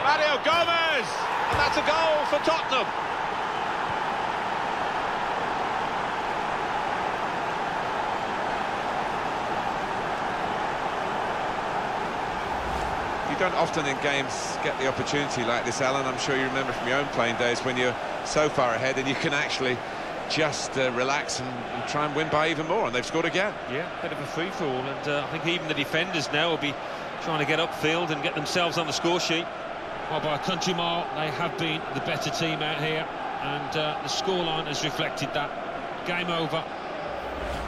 Mario Gomez! And that's a goal for Tottenham. You don't often in games get the opportunity like this, Alan. I'm sure you remember from your own playing days when you're so far ahead and you can actually just relax and try and win by even more, and they've scored again. Yeah, bit of a free-for-all, and I think even the defenders now will be trying to get upfield and get themselves on the score sheet. Well, by a country mile, they have been the better team out here, and the scoreline has reflected that. Game over.